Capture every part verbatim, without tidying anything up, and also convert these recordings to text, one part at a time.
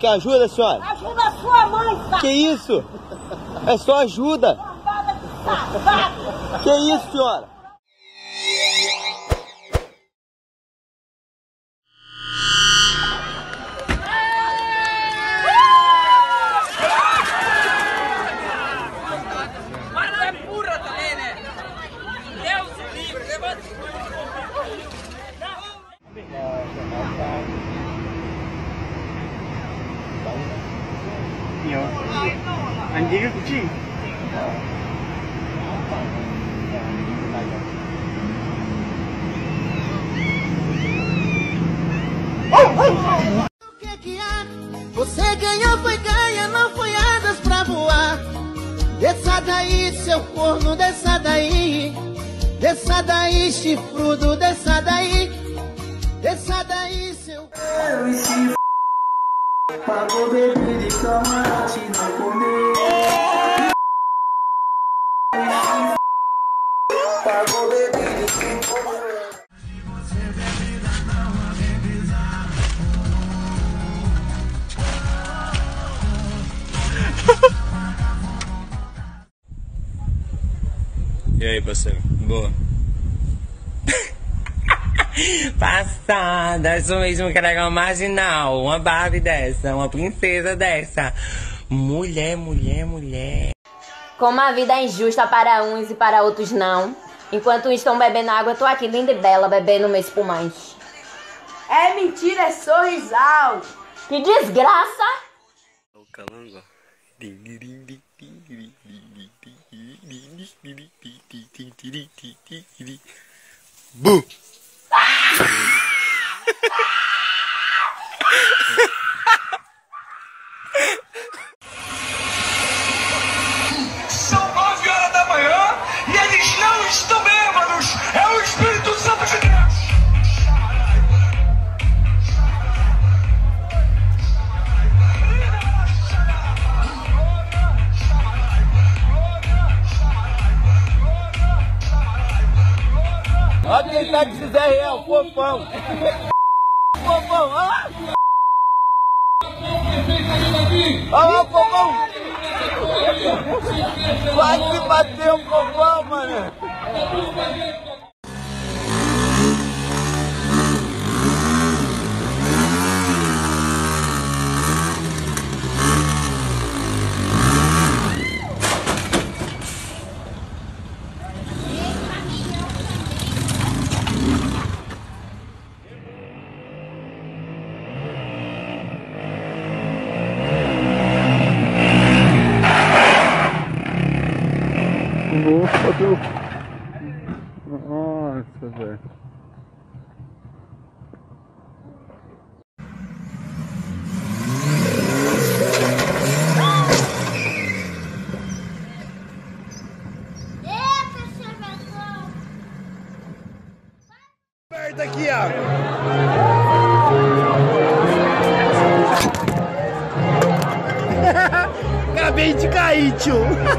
quer ajuda, senhora? Ajuda a sua mãe, safado. Que isso? É só ajuda. Que isso, senhora? Anjingnya kucing. O que que há? Você ganhou, foi ganha, não foi asas pra voar. Desça daí, seu corno, desça daí. Desça daí, chifrudo, desça daí. Desça daí, seu... Eu e se pagou bebida e camarote não comer. Pagou bebida e comer. E aí, parceiro? Boa. Passada, isso mesmo que era uma marginal, uma Barbie dessa, uma princesa dessa. Mulher, mulher, mulher. Como a vida é injusta para uns e para outros não. Enquanto uns estão bebendo água, eu tô aqui linda e bela, bebendo meus pulmões. É mentira, é sorrisal. Que desgraça! O calango. Bu! São nove horas da manhã e eles não estão bêbados. É o Espírito Santo de Deus. Olha quem tá de Zé Real, fofão. Fofão, olha lá. Olha lá o fofão. Quase bateu o fofão, mano. Nossa, velho. Aperta aqui, ó. Acabei de cair, tio.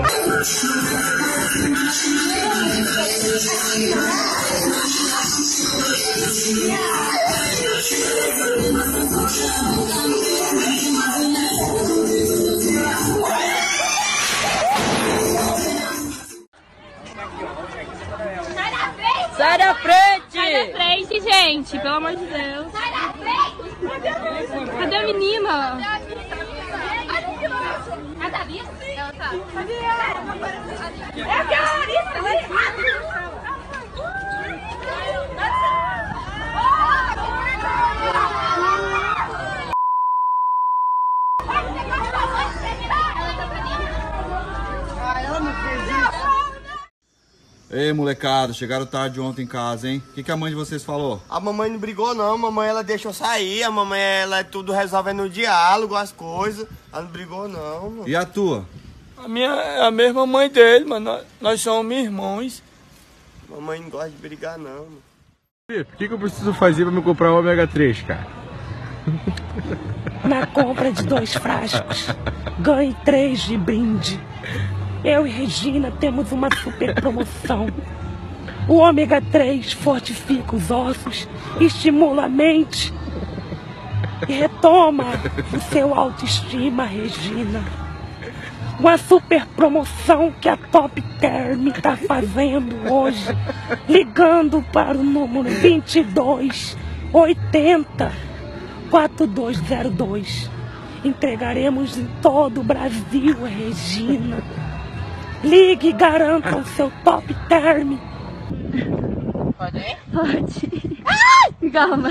Sai da frente! Sai da frente, gente! Pelo amor de Deus! Sai da frente! Cadê a menina? Cadê a Larissa? Ela tá. Cadê ela? É aquela Larissa! Ei, molecada, chegaram tarde ontem em casa, hein? O que, que a mãe de vocês falou? A mamãe não brigou não, a mamãe ela deixou sair, a mamãe ela é tudo resolvendo no diálogo, as coisas. Ela não brigou não, mano. E a tua? A minha é a mesma mãe dele, mano. Nós, nós somos irmãos. Mamãe não gosta de brigar não, mano. O que, que eu preciso fazer pra me comprar o ômega três, cara? Na compra de dois frascos, ganhe três de brinde. Eu e Regina temos uma super promoção. O ômega três fortifica os ossos, estimula a mente e retoma o seu autoestima, Regina. Uma super promoção que a Top Term está fazendo hoje, ligando para o número vinte e dois oitenta quatro dois zero dois. Entregaremos em todo o Brasil, Regina. Ligue e garanta o seu Top Term. Pode ir? Pode. Ai, calma.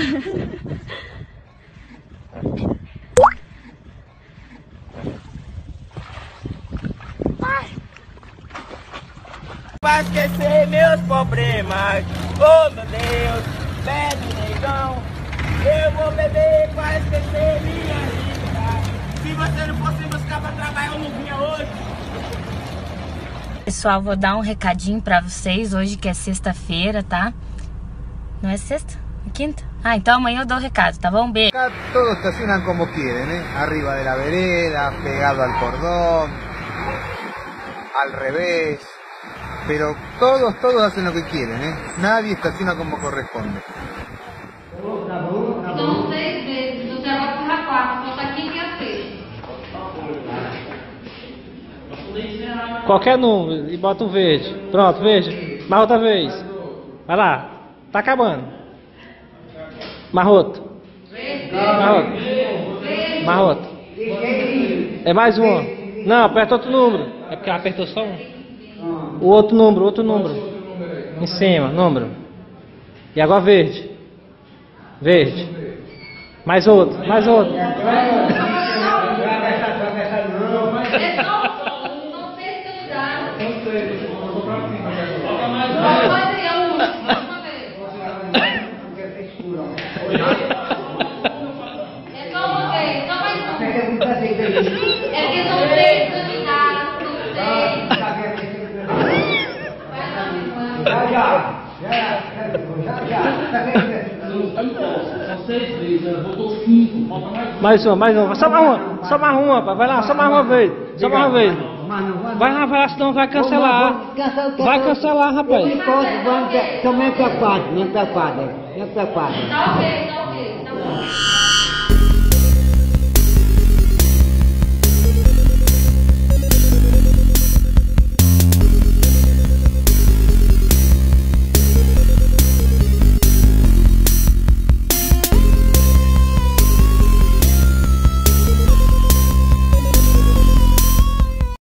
Pra esquecer meus problemas, oh meu Deus, bebe negão, eu vou beber pra esquecer minha vida. Se você não fosse buscar pra trabalhar, eu não vinha hoje. Pessoal, vou dar um recadinho pra vocês hoje, que é sexta-feira, tá? Não é sexta? É quinta? Ah, então amanhã eu dou o recado, tá bom? Beijo. Acá todos estacionan como quieren, ¿eh? Arriba de la vereda, pegado al cordón, al revés. Pero todos, todos hacen lo que quieren, ¿eh? Nadie estaciona como corresponde. São seis vezes, você vai para quatro, só tá aqui que é seis. Qualquer número e bota um verde. Pronto, verde. Mais outra vez. Vai lá. Tá acabando. Marroto. Marroto. Marroto. É mais um. Não, aperta outro número. É porque apertou só um. O outro número, outro número. Em cima, número. E agora verde. Verde. Mais outro, mais outro. Mais uma, mais uma, só mais uma, só mais uma, rapaz. Vai lá, só mais uma vez, só mais uma vez. Vai lá, vai lá, senão vai cancelar. Vai cancelar, rapaz. Então, me preocupa, me preocupa, me preocupa. Tá ok, tá ok, tá bom.